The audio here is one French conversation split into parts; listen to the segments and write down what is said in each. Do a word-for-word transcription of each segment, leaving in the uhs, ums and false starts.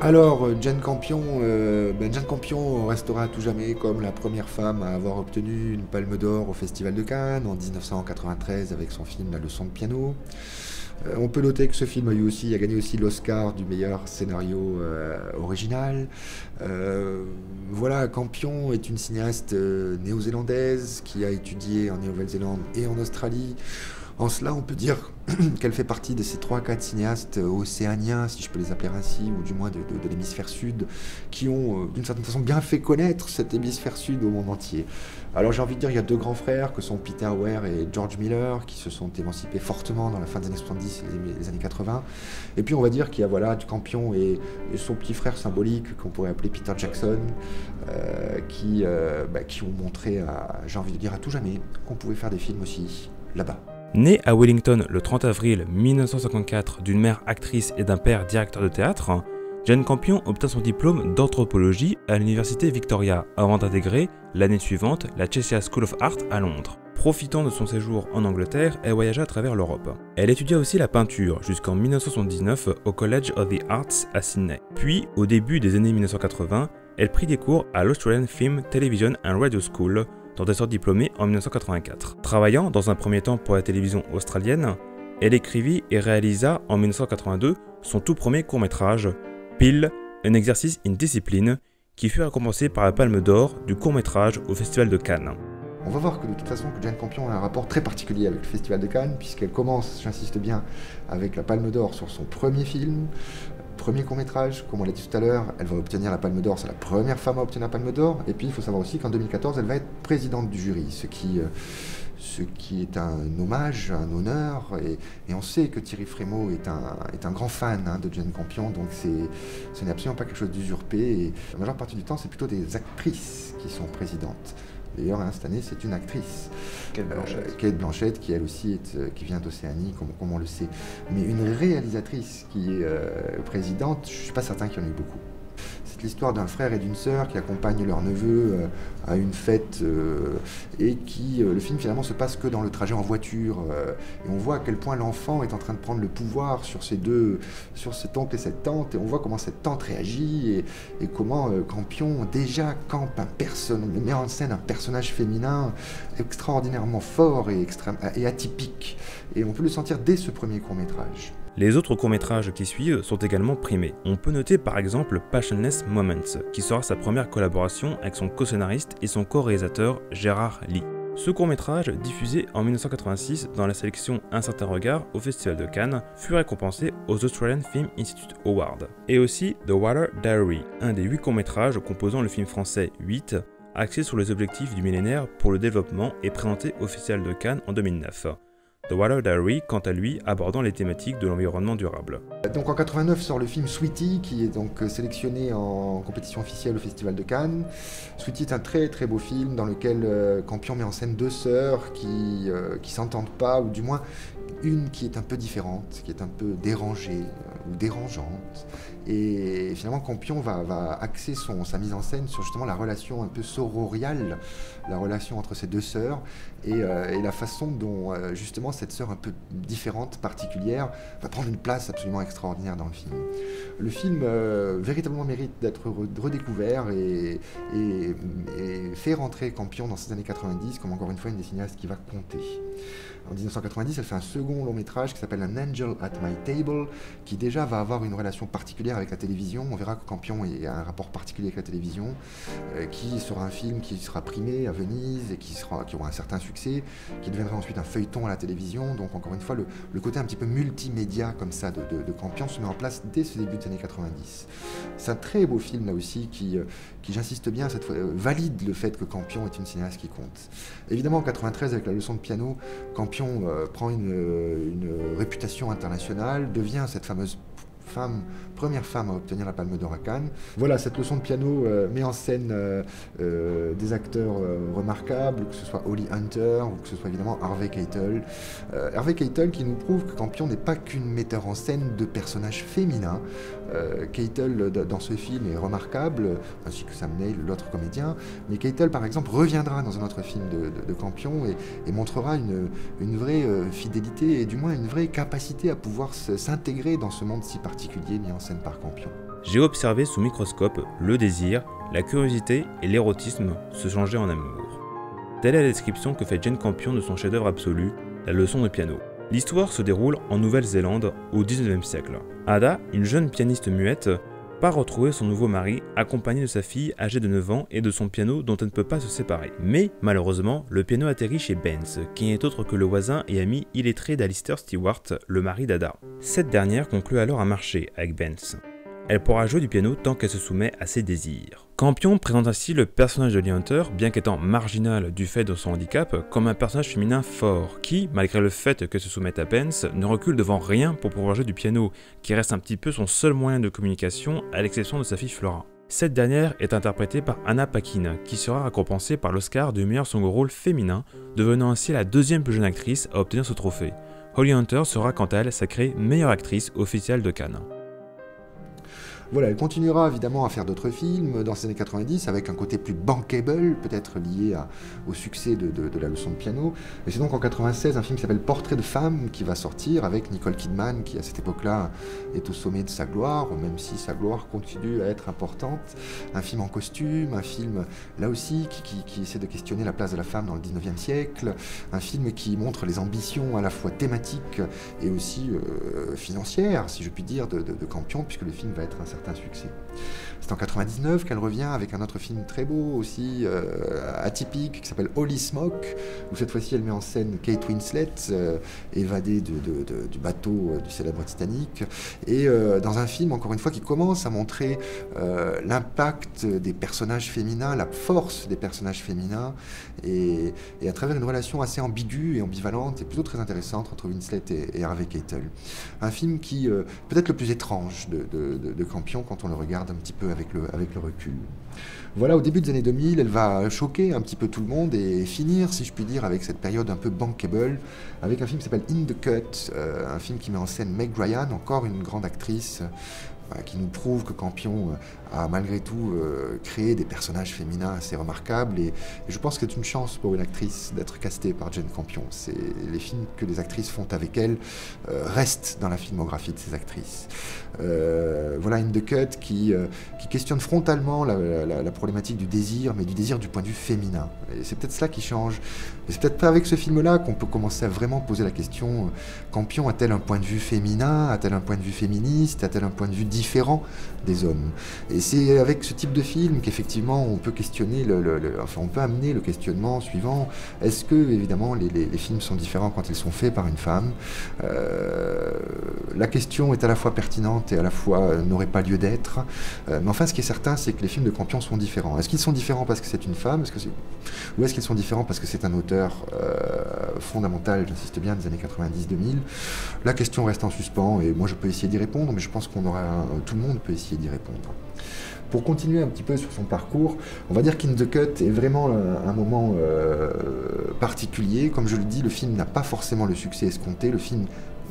Alors, Jane Campion, euh, ben Jane Campion restera à tout jamais comme la première femme à avoir obtenu une Palme d'Or au Festival de Cannes en mille neuf cent quatre-vingt-treize avec son film La leçon de piano. Euh, on peut noter que ce film a, eu aussi, a gagné aussi l'Oscar du meilleur scénario euh, original. Euh, voilà, Campion est une cinéaste euh, néo-zélandaise qui a étudié en Nouvelle-Zélande et en Australie. En cela, on peut dire qu'elle fait partie de ces trois quatre cinéastes océaniens, si je peux les appeler ainsi, ou du moins de, de, de l'hémisphère sud, qui ont euh, d'une certaine façon bien fait connaître cet hémisphère sud au monde entier. Alors j'ai envie de dire, il y a deux grands frères, que sont Peter Weir et George Miller, qui se sont émancipés fortement dans la fin des années soixante-dix et les, les années quatre-vingts. Et puis on va dire qu'il y a voilà, Campion et, et son petit frère symbolique, qu'on pourrait appeler Peter Jackson, euh, qui, euh, bah, qui ont montré, à, j'ai envie de dire, à tout jamais, qu'on pouvait faire des films aussi là-bas. Née à Wellington le trente avril mille neuf cent cinquante-quatre d'une mère actrice et d'un père directeur de théâtre, Jane Campion obtint son diplôme d'anthropologie à l'université Victoria avant d'intégrer, l'année suivante, la Cheshire School of Art à Londres. Profitant de son séjour en Angleterre, elle voyagea à travers l'Europe. Elle étudia aussi la peinture jusqu'en mille neuf cent soixante-dix-neuf au College of the Arts à Sydney. Puis, au début des années mille neuf cent quatre-vingts, elle prit des cours à l'Australian Film, Television and Radio School, dont elle sort diplômée en mille neuf cent quatre-vingt-quatre. Travaillant dans un premier temps pour la télévision australienne, elle écrivit et réalisa en mille neuf cent quatre-vingt-deux son tout premier court-métrage, Peel, un exercice in discipline, qui fut récompensé par la Palme d'Or du court-métrage au Festival de Cannes. On va voir que de toute façon que Jane Campion a un rapport très particulier avec le Festival de Cannes, puisqu'elle commence, j'insiste bien, avec la Palme d'Or sur son premier film, premier court-métrage. Comme on l'a dit tout à l'heure, elle va obtenir la Palme d'Or, c'est la première femme à obtenir la Palme d'Or. Et puis il faut savoir aussi qu'en deux mille quatorze, elle va être présidente du jury, ce qui, euh, ce qui est un hommage, un honneur. Et, et on sait que Thierry Frémaux est un, est un grand fan hein, de Jane Campion, donc c'est, ce n'est absolument pas quelque chose d'usurpé. Et la majeure partie du temps, c'est plutôt des actrices qui sont présidentes. D'ailleurs, hein, cette année, c'est une actrice, Kate Blanchett, euh, Kate Blanchett qui elle aussi est, euh, qui vient d'Océanie, comme, comme on le sait. Mais une réalisatrice qui est euh, présidente, je ne suis pas certain qu'il y en ait beaucoup. C'est l'histoire d'un frère et d'une sœur qui accompagnent leur neveu euh, à une fête euh, et qui, euh, le film finalement se passe que dans le trajet en voiture. Euh, et on voit à quel point l'enfant est en train de prendre le pouvoir sur ces deux, sur cet oncle et cette tante. Et on voit comment cette tante réagit et, et comment euh, Campion déjà campe un personnage, met en scène un personnage féminin extraordinairement fort et, extrême, et atypique. Et on peut le sentir dès ce premier court-métrage. Les autres courts-métrages qui suivent sont également primés. On peut noter par exemple Passionless Moments, qui sera sa première collaboration avec son co-scénariste et son co-réalisateur Gérard Lee. Ce court-métrage, diffusé en mille neuf cent quatre-vingt-six dans la sélection Un certain regard au Festival de Cannes, fut récompensé aux Australian Film Institute Awards. Et aussi The Water Diary, un des huit courts-métrages composant le film français huit, axé sur les objectifs du millénaire pour le développement et présenté au Festival de Cannes en deux mille neuf. The Water Diary, quant à lui, abordant les thématiques de l'environnement durable. Donc en quatre-vingt-neuf sort le film Sweetie, qui est donc sélectionné en compétition officielle au Festival de Cannes. Sweetie est un très très beau film dans lequel euh, Campion met en scène deux sœurs qui euh, qui s'entendent pas, ou du moins une qui est un peu différente, qui est un peu dérangée euh, ou dérangeante. Et finalement Campion va, va axer son, sa mise en scène sur justement la relation un peu sororiale, la relation entre ces deux sœurs, et, euh, et la façon dont euh, justement cette sœur un peu différente, particulière, va prendre une place absolument extraordinaire dans le film. Le film euh, véritablement mérite d'être redécouvert et, et, et fait rentrer Campion dans ces années quatre-vingt-dix comme encore une fois une des cinéastes qui va compter. En mille neuf cent quatre-vingt-dix, elle fait un second long métrage qui s'appelle An Angel at My Table, qui déjà va avoir une relation particulière avec la télévision. On verra que Campion a un rapport particulier avec la télévision, euh, qui sera un film qui sera primé à Venise et qui, sera, qui aura un certain succès, qui deviendra ensuite un feuilleton à la télévision. Donc encore une fois, le, le côté un petit peu multimédia comme ça de, de, de Campion se met en place dès ce début des années quatre-vingt-dix. C'est un très beau film là aussi qui, qui j'insiste bien, cette fois, euh, valide le fait que Campion est une cinéaste qui compte. Évidemment en quatre-vingt-treize, avec la leçon de piano, Campion euh, prend une, une réputation internationale, devient cette fameuse femme, première femme à obtenir la Palme d'Or à Cannes. Voilà, cette leçon de piano euh, met en scène euh, euh, des acteurs euh, remarquables, que ce soit Holly Hunter ou que ce soit évidemment Harvey Keitel. Euh, Harvey Keitel qui nous prouve que Campion n'est pas qu'une metteur en scène de personnages féminins. Euh, Keitel dans ce film est remarquable, ainsi que Sam Neill, l'autre comédien, mais Keitel par exemple reviendra dans un autre film de, de, de Campion et, et montrera une, une vraie euh, fidélité et du moins une vraie capacité à pouvoir s'intégrer dans ce monde si particulier mis en scène par Campion. J'ai observé sous microscope le désir, la curiosité et l'érotisme se changer en amour. Telle est la description que fait Jane Campion de son chef-d'œuvre absolu, La leçon de piano. L'histoire se déroule en Nouvelle-Zélande au dix-neuvième siècle. Ada, une jeune pianiste muette, part retrouver son nouveau mari, accompagnée de sa fille âgée de neuf ans et de son piano dont elle ne peut pas se séparer. Mais, malheureusement, le piano atterrit chez Benz, qui n'est autre que le voisin et ami illettré d'Alistair Stewart, le mari d'Ada. Cette dernière conclut alors un marché avec Benz. Elle pourra jouer du piano tant qu'elle se soumet à ses désirs. Campion présente ainsi le personnage de Holly Hunter, bien qu'étant marginal du fait de son handicap, comme un personnage féminin fort, qui, malgré le fait qu'elle se soumette à Benz, ne recule devant rien pour pouvoir jouer du piano, qui reste un petit peu son seul moyen de communication, à l'exception de sa fille Flora. Cette dernière est interprétée par Anna Paquin, qui sera récompensée par l'Oscar du meilleur second rôle féminin, devenant ainsi la deuxième plus jeune actrice à obtenir ce trophée. Holly Hunter sera quant à elle sacrée meilleure actrice officielle de Cannes. Voilà, elle continuera évidemment à faire d'autres films dans les années quatre-vingt-dix avec un côté plus bankable, peut-être lié à, au succès de, de, de La leçon de piano. Et c'est donc en quatre-vingt-seize un film qui s'appelle Portrait de femme qui va sortir avec Nicole Kidman qui à cette époque-là est au sommet de sa gloire, même si sa gloire continue à être importante. Un film en costume, un film là aussi qui, qui, qui essaie de questionner la place de la femme dans le dix-neuvième siècle, un film qui montre les ambitions à la fois thématiques et aussi euh, financières, si je puis dire, de, de, de Campion, puisque le film va être un certain succès. C'est en quatre-vingt-dix-neuf qu'elle revient avec un autre film très beau aussi, euh, atypique, qui s'appelle Holy Smoke, où cette fois-ci elle met en scène Kate Winslet, euh, évadée de, de, de, du bateau euh, du célèbre Titanic, et euh, dans un film, encore une fois, qui commence à montrer euh, l'impact des personnages féminins, la force des personnages féminins, et, et à travers une relation assez ambiguë et ambivalente, et plutôt très intéressante entre Winslet et, et Harvey Keitel. Un film qui, euh, peut-être le plus étrange de, de, de, de Campion quand on le regarde un petit peu avec le, avec le recul. Voilà, au début des années deux mille, elle va choquer un petit peu tout le monde et finir, si je puis dire, avec cette période un peu bankable, avec un film qui s'appelle In the Cut, euh, un film qui met en scène Meg Ryan, encore une grande actrice, euh, qui nous prouve que Campion euh, a malgré tout euh, créé des personnages féminins assez remarquables, et, et je pense que c'est une chance pour une actrice d'être castée par Jane Campion. C'est les films que les actrices font avec elle euh, restent dans la filmographie de ces actrices. Euh, voilà In the Cut qui, euh, qui questionne frontalement la, la, la problématique du désir, mais du désir du point de vue féminin. Et c'est peut-être cela qui change. Et c'est peut-être pas avec ce film-là qu'on peut commencer à vraiment poser la question, Campion a-t-elle un point de vue féminin, a-t-elle un point de vue féministe, a-t-elle un point de vue différent des hommes? Et c'est avec ce type de film qu'effectivement on peut questionner, le, le, le, enfin on peut amener le questionnement suivant, est-ce que évidemment les, les, les films sont différents quand ils sont faits par une femme? euh, La question est à la fois pertinente et à la fois euh, n'aurait pas lieu d'être. Euh, mais enfin, ce qui est certain, c'est que les films de Campion sont différents. Est-ce qu'ils sont différents parce que c'est une femme, est-ce que c'est... ou est-ce qu'ils sont différents parce que c'est un auteur euh, fondamental, j'insiste bien, des années quatre-vingt-dix deux mille? La question reste en suspens et moi je peux essayer d'y répondre, mais je pense qu'on aura, tout le monde peut essayer d'y répondre. Pour continuer un petit peu sur son parcours, on va dire qu'In the Cut est vraiment un, un moment euh, particulier. Comme je le dis, le film n'a pas forcément le succès escompté. Le film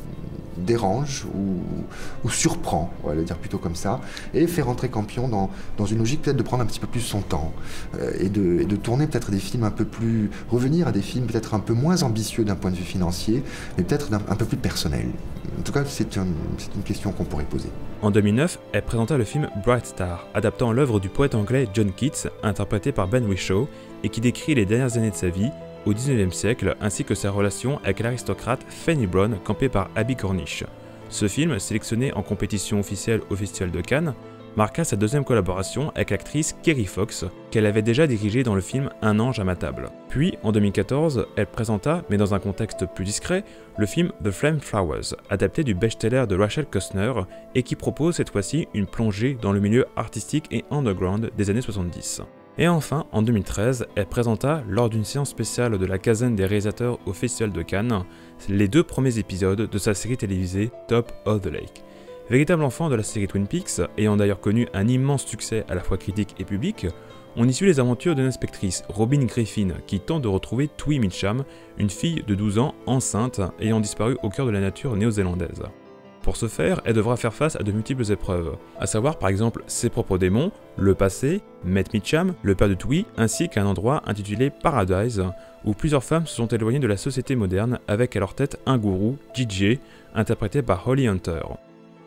dérange ou, ou surprend, on va le dire plutôt comme ça, et fait rentrer Campion dans, dans une logique peut-être de prendre un petit peu plus son temps euh, et, de, et de tourner peut-être des films un peu plus, revenir à des films peut-être un peu moins ambitieux d'un point de vue financier, mais peut-être un, un peu plus personnel. En tout cas, c'est un, c'est une question qu'on pourrait poser. En deux mille neuf, elle présenta le film Bright Star, adaptant l'œuvre du poète anglais John Keats, interprété par Ben Whishaw, et qui décrit les dernières années de sa vie, au dix-neuvième siècle, ainsi que sa relation avec l'aristocrate Fanny Brown, campée par Abbie Cornish. Ce film, sélectionné en compétition officielle au Festival de Cannes, marqua sa deuxième collaboration avec l'actrice Kerry Fox, qu'elle avait déjà dirigée dans le film Un ange à ma table. Puis, en deux mille quatorze, elle présenta, mais dans un contexte plus discret, le film The Flame Flowers, adapté du best-seller de Rachel Costner, et qui propose cette fois-ci une plongée dans le milieu artistique et underground des années soixante-dix. Et enfin, en deux mille treize, elle présenta, lors d'une séance spéciale de la quinzaine des réalisateurs au Festival de Cannes, les deux premiers épisodes de sa série télévisée Top of the Lake. Véritable enfant de la série Twin Peaks, ayant d'ailleurs connu un immense succès à la fois critique et public, on y suit les aventures d'une inspectrice, Robin Griffin, qui tente de retrouver Tui Mitcham, une fille de douze ans enceinte ayant disparu au cœur de la nature néo-zélandaise. Pour ce faire, elle devra faire face à de multiples épreuves, à savoir par exemple ses propres démons, le passé, Matt Mitcham, le père de Tui, ainsi qu'un endroit intitulé Paradise, où plusieurs femmes se sont éloignées de la société moderne avec à leur tête un gourou, J J, interprété par Holly Hunter.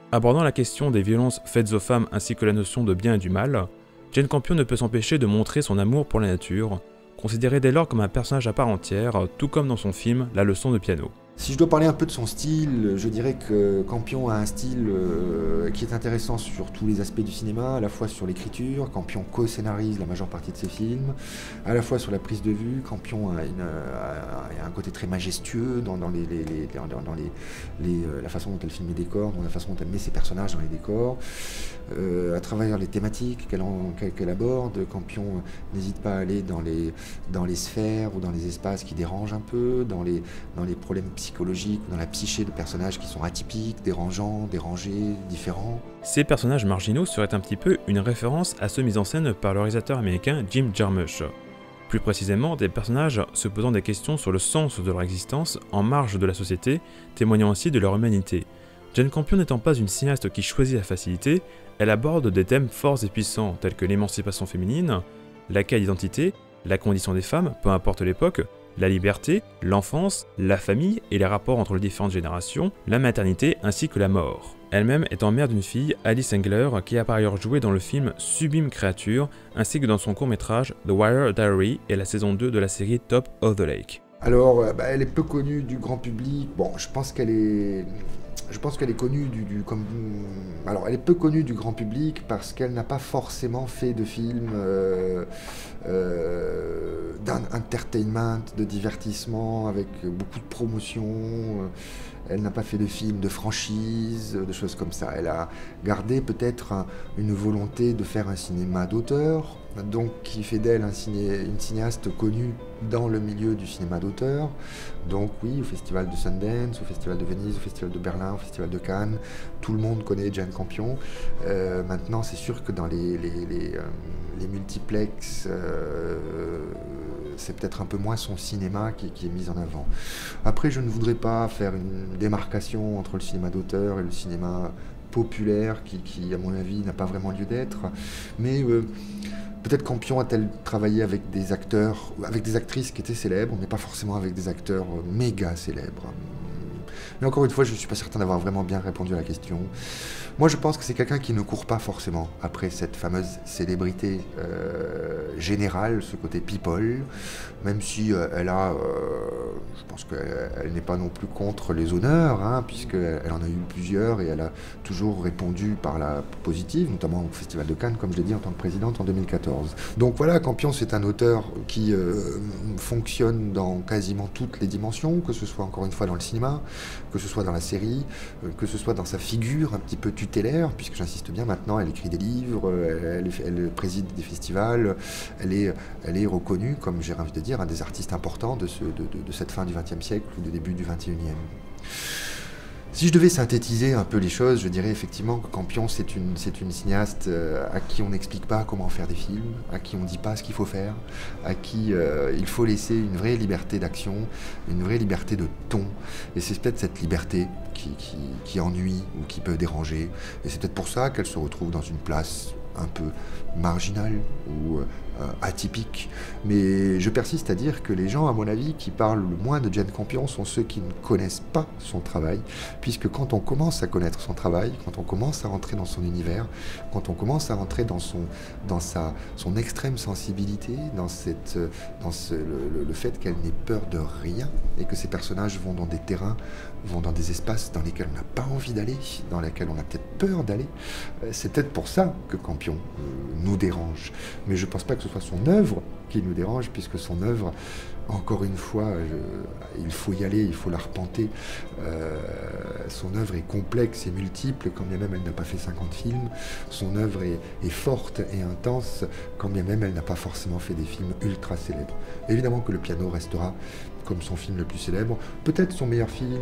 Abordant la question des violences faites aux femmes ainsi que la notion de bien et du mal, Jane Campion ne peut s'empêcher de montrer son amour pour la nature, considéré dès lors comme un personnage à part entière, tout comme dans son film La leçon de piano. Si je dois parler un peu de son style, je dirais que Campion a un style euh, qui est intéressant sur tous les aspects du cinéma, à la fois sur l'écriture, Campion co-scénarise la majeure partie de ses films, à la fois sur la prise de vue, Campion a, une, a, a un côté très majestueux dans, dans, les, les, les, dans, dans les, les, la façon dont elle filme les décors, dans la façon dont elle met ses personnages dans les décors, euh, à travers les thématiques qu'elle qu'elle, qu'elle aborde. Campion n'hésite pas à aller dans les, dans les sphères ou dans les espaces qui dérangent un peu, dans les, dans les problèmes psychologiques, psychologique, dans la psyché de personnages qui sont atypiques, dérangeants, dérangés, différents. Ces personnages marginaux seraient un petit peu une référence à ceux mis en scène par le réalisateur américain Jim Jarmusch. Plus précisément, des personnages se posant des questions sur le sens de leur existence en marge de la société, témoignant ainsi de leur humanité. Jane Campion n'étant pas une cinéaste qui choisit la facilité, elle aborde des thèmes forts et puissants tels que l'émancipation féminine, la quête d'identité, la condition des femmes, peu importe l'époque, la liberté, l'enfance, la famille et les rapports entre les différentes générations, la maternité ainsi que la mort. Elle-même étant mère d'une fille, Alice Engler, qui a par ailleurs joué dans le film Sublime Créature, ainsi que dans son court-métrage The Wire Diary et la saison deux de la série Top of the Lake. Alors, bah, elle est peu connue du grand public. Bon, je pense qu'elle est... Je pense qu'elle est connue du, du comme, alors elle est peu connue du grand public parce qu'elle n'a pas forcément fait de films euh, euh, d'entertainment, de divertissement avec beaucoup de promotion. Elle n'a pas fait de films de franchise, de choses comme ça. Elle a gardé peut-être un, une volonté de faire un cinéma d'auteur, donc qui fait d'elle un ciné, une cinéaste connue dans le milieu du cinéma d'auteur. Donc oui, au Festival de Sundance, au Festival de Venise, au Festival de Berlin, au Festival de Cannes, tout le monde connaît Jane Campion. Euh, maintenant, c'est sûr que dans les, les, les, euh, les multiplex, euh, c'est peut-être un peu moins son cinéma qui, qui est mis en avant. Après, je ne voudrais pas faire une démarcation entre le cinéma d'auteur et le cinéma populaire qui, qui à mon avis, n'a pas vraiment lieu d'être. Mais euh, peut-être Campion a-t-elle travaillé avec des acteurs, avec des actrices qui étaient célèbres, mais pas forcément avec des acteurs méga célèbres. Mais encore une fois, je ne suis pas certain d'avoir vraiment bien répondu à la question. Moi, je pense que c'est quelqu'un qui ne court pas forcément après cette fameuse célébrité euh, générale, ce côté people, même si euh, elle a, euh, je pense qu'elle elle n'est pas non plus contre les honneurs, hein, puisqu'elle en a eu plusieurs et elle a toujours répondu par la positive, notamment au Festival de Cannes, comme je l'ai dit, en tant que présidente en deux mille quatorze. Donc voilà, Campion, c'est un auteur qui euh, fonctionne dans quasiment toutes les dimensions, que ce soit encore une fois dans le cinéma, que ce soit dans la série, euh, que ce soit dans sa figure un petit peu tutélaire, puisque j'insiste bien, maintenant elle écrit des livres, elle, elle préside des festivals, elle est, elle est reconnue, comme j'ai envie de dire, un des artistes importants de, ce, de, de, de cette fin du vingtième siècle ou du début du vingt et unième. Si je devais synthétiser un peu les choses, je dirais effectivement que Campion, c'est une, c'est une cinéaste à qui on n'explique pas comment faire des films, à qui on ne dit pas ce qu'il faut faire, à qui euh, il faut laisser une vraie liberté d'action, une vraie liberté de ton. Et c'est peut-être cette liberté qui, qui, qui ennuie ou qui peut déranger. Et c'est peut-être pour ça qu'elle se retrouve dans une place un peu marginale ou euh, atypique. Mais je persiste à dire que les gens, à mon avis, qui parlent le moins de Jane Campion sont ceux qui ne connaissent pas son travail, puisque quand on commence à connaître son travail, quand on commence à rentrer dans son univers, quand on commence à rentrer dans son, dans sa, son extrême sensibilité, dans, cette, dans ce, le, le fait qu'elle n'ait peur de rien, et que ses personnages vont dans des terrains, vont dans des espaces dans lesquels on n'a pas envie d'aller, dans lesquels on a peut-être peur d'aller, c'est peut-être pour ça que Campion euh, nous dérange. Mais je ne pense pas que ce soit son œuvre qui nous dérange, puisque son œuvre, encore une fois, je, il faut y aller, il faut l'arpenter. Euh, son œuvre est complexe et multiple, quand bien même elle n'a pas fait cinquante films. Son œuvre est, est forte et intense, quand bien même elle n'a pas forcément fait des films ultra célèbres. Évidemment que Le Piano restera comme son film le plus célèbre, peut-être son meilleur film,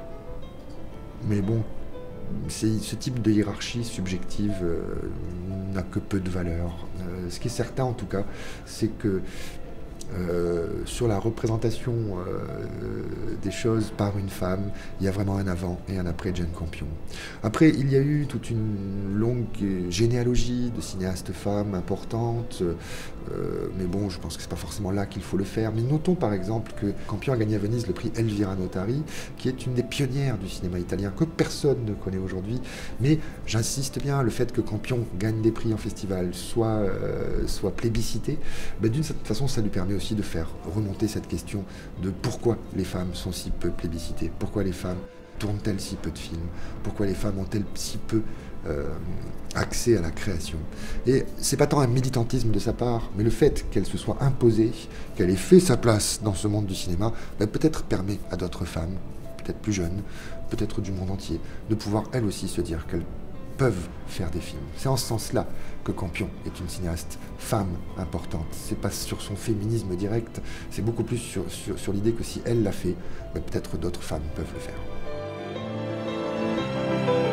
mais bon, c'est, ce type de hiérarchie subjective euh, n'a que peu de valeur. Euh, ce qui est certain en tout cas, c'est que euh, sur la représentation euh, des choses par une femme. Il y a vraiment un avant et un après Jane Campion. Après, il y a eu toute une longue généalogie de cinéastes femmes importantes, euh, mais bon, je pense que c'est pas forcément là qu'il faut le faire. Mais notons par exemple que Campion a gagné à Venise le prix Elvira Notari, qui est une des pionnières du cinéma italien, que personne ne connaît aujourd'hui. Mais j'insiste bien, le fait que Campion gagne des prix en festival, soit, euh, soit plébiscité, ben, d'une certaine façon, ça lui permet aussi de faire remonter cette question de pourquoi les femmes sont si peu plébiscitées, pourquoi les femmes tournent-elles si peu de films, pourquoi les femmes ont-elles si peu euh, accès à la création. Et c'est pas tant un militantisme de sa part, mais le fait qu'elle se soit imposée, qu'elle ait fait sa place dans ce monde du cinéma, ben, peut-être permet à d'autres femmes, peut-être plus jeunes, peut-être du monde entier, de pouvoir elles aussi se dire qu'elles peuvent faire des films. C'est en ce sens-là que Campion est une cinéaste femme importante. C'est pas sur son féminisme direct, c'est beaucoup plus sur, sur, sur l'idée que si elle l'a fait, ben peut-être d'autres femmes peuvent le faire.